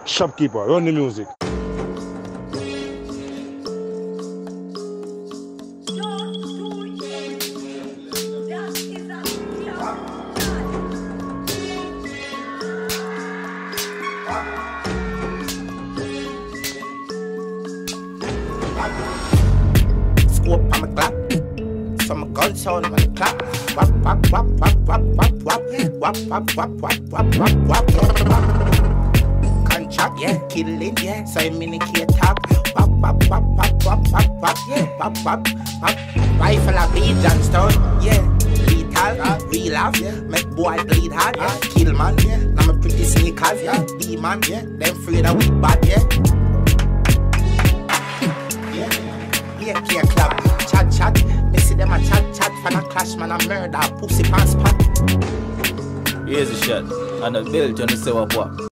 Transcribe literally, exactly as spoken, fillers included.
Shopkeeper, run the music. Scope on my clap, so my gun sound on the clap. Wap wap wap wap wap wap wap wap wap wap wap wap wap wap. Contract, yeah, killing, yeah. So I minicate top. Wap wap wap wap wap wap wap, yeah. Wap wap wap. Rifle a beat Johnstone, yeah. Lethal, real laugh, yeah. Make boy bleed hard, yeah. Kill man, yeah. Now my pretty sneakers, yeah. Demon, yeah. Them afraid of weak bad, yeah. Yeah, yeah, club, chat, chat. Me see them a chat, chat. Fan a clash, man, a murder, pussy pants spot. Here's the shot, and the belt, you know, say what what.